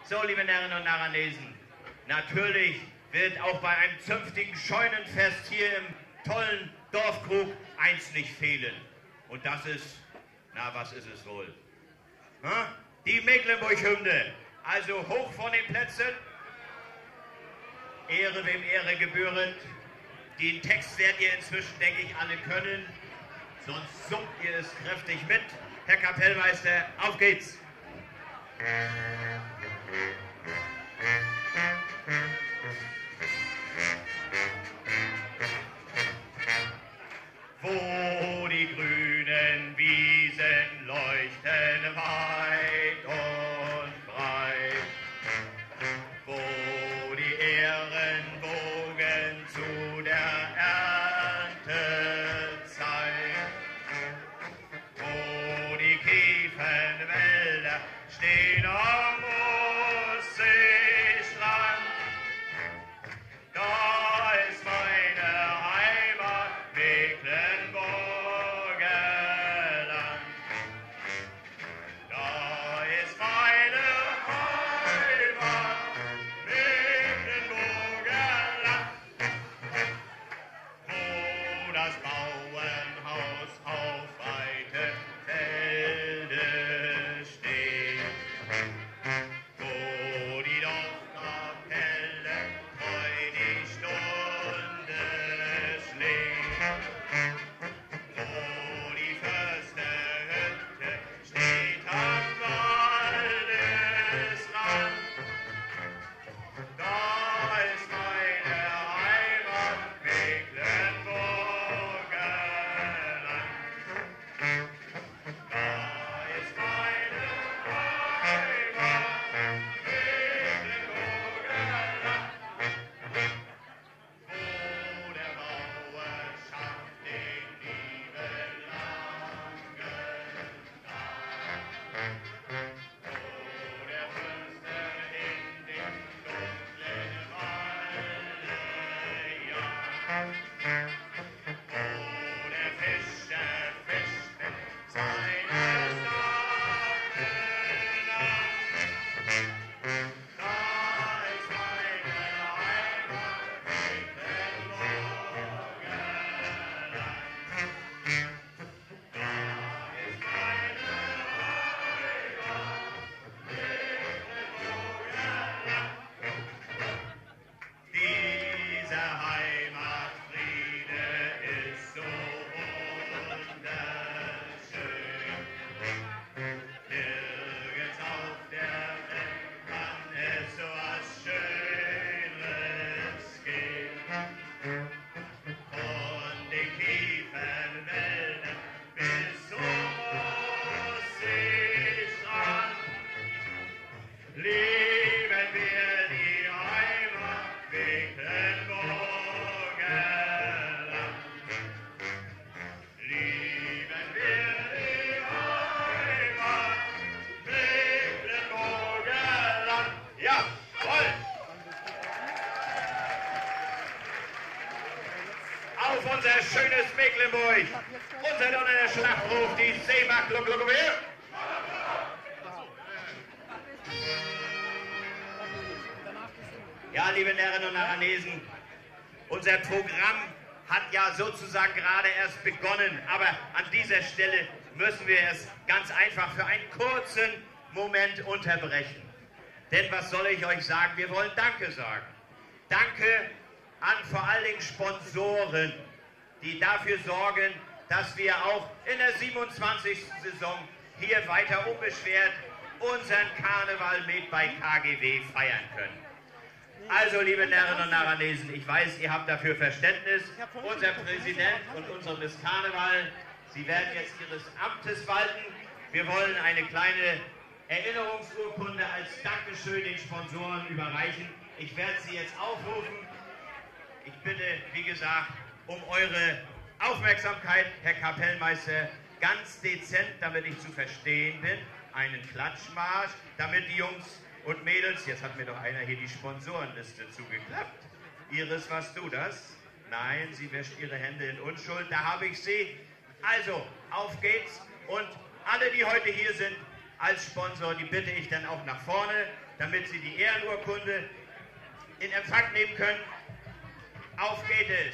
So, liebe Närrinnen und Narranesen, natürlich wird auch bei einem zünftigen Scheunenfest hier im tollen Dorfkrug eins nicht fehlen. Und das ist, na, was ist es wohl? Die Mecklenburg-Hymne. Also hoch von den Plätzen. Ehre wem Ehre gebührend. Den Text werdet ihr inzwischen, denke ich, alle können. Sonst summt ihr es kräftig mit. Herr Kapellmeister, auf geht's. Wo die grünen Wiesen leuchten weit und breit, wo die Ährenbogen zu der Erntezeit, wo die Kiefernwälder stehen am Ostseestrand, da ist meine Heimat Mecklenburger Land. Da ist meine Heimat Mecklenburger Land, wo das Bauernhaus auf weitem Felde steht, wo die Dorfkapelle treu die Stunde schlägt, wo die Försterhütte steht am Waldesrand. Da ist meine Heimat Mecklenburger Land. Da ist meine Heimat Mecklenburger Land, wo der Bauer schafft den lieben langen Tag, wo der Fürster in den dunklen Walde jagt, wo der Fischer fischt mit seiner Stangenangst. Da ist meine Heimat Mecklenburger Land. Da ist meine Heimat Mecklenburger Land. Dieser Heimatfriede ist so wunderschön. Nirgends auf der Welt kann es so was Schöneres geben. Von den Kiefernwäldern bis zum Ostseestrand lieben wir die Heimat Mecklenburger Land. Lieben wir die Heimat Mecklenburger Land. Jawohl! Auf unser schönes Mecklenburg! Unser Donner der Schlachtruf, die Seemacht Lokomobil! Ja, liebe Närrinnen und Narranesen, unser Programm hat ja sozusagen gerade erst begonnen, aber an dieser Stelle müssen wir es ganz einfach für einen kurzen Moment unterbrechen. Denn was soll ich euch sagen? Wir wollen Danke sagen. Danke an vor allen Dingen Sponsoren, die dafür sorgen, dass wir auch in der 27. Saison hier weiter unbeschwert unseren Karneval mit bei KGW feiern können. Also, liebe Närrinnen und Narranesen, ich weiß, ihr habt dafür Verständnis. Unser Präsident und unsere Miss Karneval, Sie werden jetzt Ihres Amtes walten. Wir wollen eine kleine Erinnerungsurkunde als Dankeschön den Sponsoren überreichen. Ich werde sie jetzt aufrufen. Ich bitte, wie gesagt, um eure Aufmerksamkeit, Herr Kapellmeister, ganz dezent, damit ich zu verstehen bin, einen Klatschmarsch, damit die Jungs und Mädels, jetzt hat mir doch einer hier die Sponsorenliste zugeklappt. Iris, warst du das? Nein, sie wäscht ihre Hände in Unschuld, da habe ich sie. Also, auf geht's und alle, die heute hier sind als Sponsor, die bitte ich dann auch nach vorne. damit Sie die Ehrenurkunde in Empfang nehmen können. Auf geht es.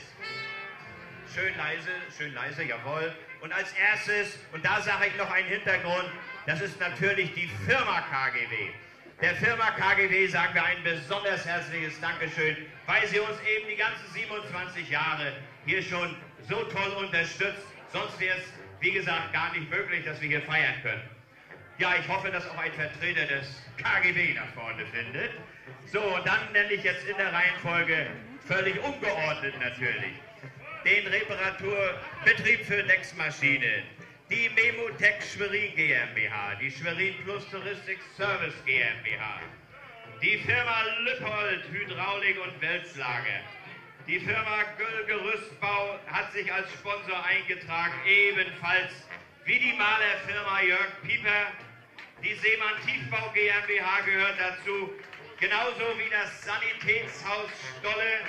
Schön leise, jawohl. Und als erstes, und da sage ich noch einen Hintergrund, das ist natürlich die Firma KGW. Der Firma KGW sagen wir ein besonders herzliches Dankeschön, weil sie uns eben die ganzen 27 Jahre hier schon so toll unterstützt. Sonst wäre es, wie gesagt, gar nicht möglich, dass wir hier feiern können. Ja, ich hoffe, dass auch ein Vertreter des KGW nach vorne findet. So, und dann nenne ich jetzt in der Reihenfolge, völlig ungeordnet natürlich, den Reparaturbetrieb für Decksmaschinen, die Memotech Schwerin GmbH, die Schwerin Plus Touristik Service GmbH, die Firma Lüppold Hydraulik und Wälzlager, die Firma Göll Gerüstbau hat sich als Sponsor eingetragen, ebenfalls wie die Malerfirma Jörg Pieper, die Seemann Tiefbau GmbH gehört dazu, genauso wie das Sanitätshaus Stolle,